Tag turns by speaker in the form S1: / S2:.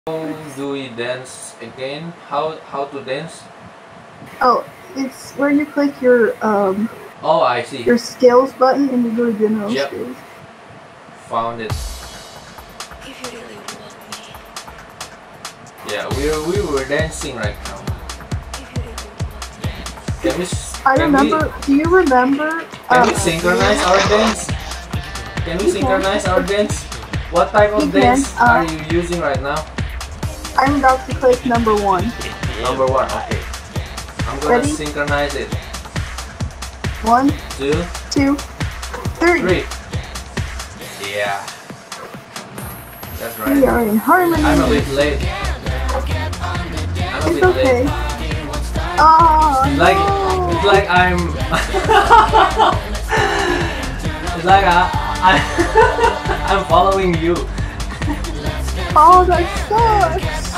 S1: How do we dance again? How to dance?
S2: Oh, it's where you click your
S1: Oh, I see.
S2: your skills button and you go to general
S1: Yep.
S2: skills.
S1: Found it.
S3: If you really want me,
S1: Yeah, we were dancing right now.
S3: if you really want me,
S1: Can we?
S2: I
S1: Can
S2: remember. Do you remember?
S1: Can we synchronize our dance? Can we synchronize our dance? What type of
S2: You can,
S1: dance are you using right now?
S2: I'm about to click number 1.
S1: Number 1. Okay. I'm gonna
S2: Ready?
S1: synchronize it.
S2: 1,
S1: 2,
S2: 2, 3.
S1: 3. Yeah. That's
S2: We
S1: right.
S2: are in harmony.
S1: I'm a bit late. I'm a
S2: It's
S1: bit
S2: okay.
S1: late.
S2: Oh,
S1: It's
S2: no.
S1: like I'm. It's like I'm following you.
S2: Oh, that sucks.